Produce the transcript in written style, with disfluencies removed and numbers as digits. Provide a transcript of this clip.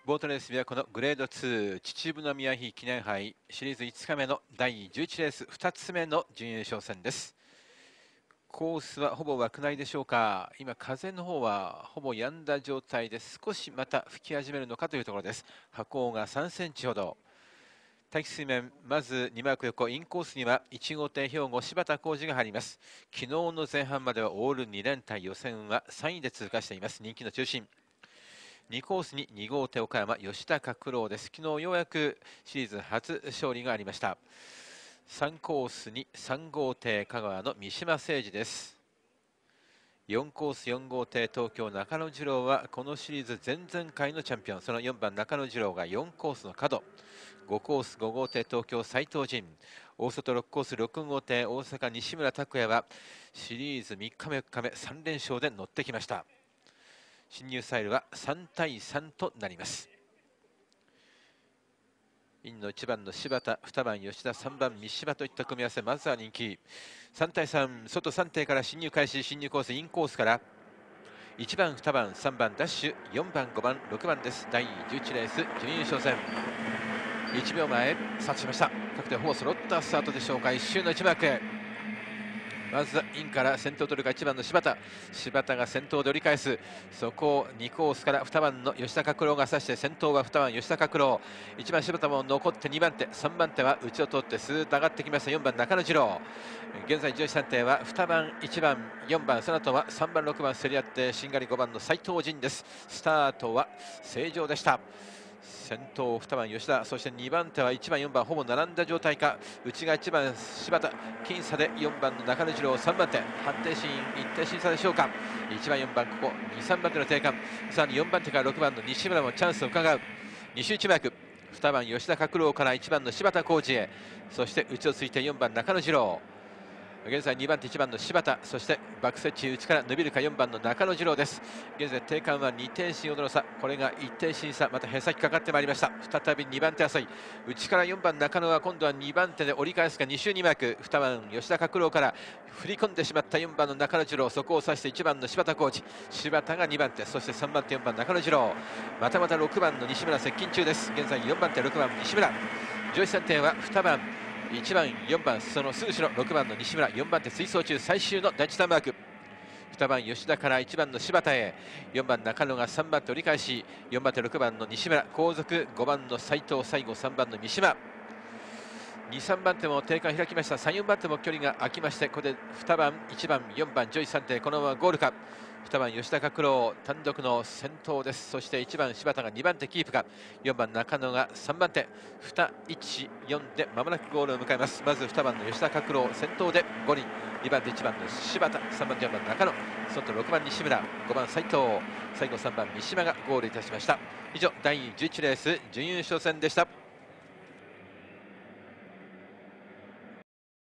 ボートレースはこのグレード2秩父宮妃記念杯シリーズ5日目の第11レース2つ目の準優勝戦です。コースはほぼ枠内でしょうか。今風の方はほぼ止んだ状態で少しまた吹き始めるのかというところです。波高が3センチほど。大気水面、まず2マーク横、インコースには1号艇兵庫、柴田浩二が入ります。昨日の前半まではオール2連隊、予選は3位で通過しています。人気の中心。2コースに2号艇岡山、吉田拓郎です。昨日ようやくシリーズ初勝利がありました。3コースに3号艇香川の三島誠司です。4コース4号艇東京中野次郎はこのシリーズ前々回のチャンピオン、その4番中野次郎が4コースの角。5コース5号艇東京斉藤仁、大外6コース6号艇大阪西村拓也はシリーズ3日目4日目3連勝で乗ってきました。進入スタイルは3対3となります。インの1番の柴田、2番吉田、3番三島といった組み合わせ、まずは人気。3対3、外3艇から進入開始、進入コース、インコースから1番、2番、3番、ダッシュ、4番、5番、6番です。第11レース、準優勝戦。1秒前、スタートしました。各艇ほぼ揃ったスタートでしょうか。1周の1マーク。まずはインから先頭を取るか1番の柴田。柴田が先頭で折り返す。そこを2コースから2番の吉田拓郎が指して先頭は2番吉田拓郎。1番柴田も残って2番手。3番手は内を通ってスーッと上がってきました4番中野次郎。現在上位3艇は2番、1番、4番、その後は3番、6番競り合ってしんがり5番の斉藤仁です。スタートは正常でした。先頭2番吉田、そして2番手は1番4番ほぼ並んだ状態か。内が1番柴田、僅差で4番の中野次郎、3番手判定シーン一定審査でしょうか。1番4番ここ2、3番手の定冠、さらに4番手から6番の西村もチャンスを伺う。2周1マーク、2番吉田拓郎から1番の柴田浩二へ、そして内をついて4番中野次郎。現在2番手1番の柴田、そしてバック設置内から伸びるか4番の中野次郎です。現在定冠は2点審ほどの差、これが1点審査、またへさきかかってまいりました。再び2番手争い、内から4番中野は今度は2番手で折り返すか。2周2マーク、2番吉田拓郎から振り込んでしまった4番の中野次郎、そこを指して1番の柴田浩二、柴田が2番手、そして3番手4番中野次郎、またまた6番の西村接近中です。現在4番手6番西村、上位3点は2番1番、4番、そのすぐ後ろ6番の西村、4番手追走中、最終の第1ターンマーク。2番吉田から1番の柴田へ、4番中野が3番手折り返し、4番手6番の西村後続、5番の斉藤、最後3番の三島。2、3番手も定冠開きました。3、4番手も距離が空きまして、ここで2番、1番、4番、上位3艇、このままゴールか。2番吉田拓郎単独の先頭です。そして1番柴田が2番手キープか。4番中野が3番手、2、1、4でまもなくゴールを迎えます。まず2番の吉田拓郎先頭で5人、2番手1番の柴田、3番手4番中野、その6番西村、5番斉藤、最後3番三島がゴールいたしました。以上第11レース準優勝戦でした。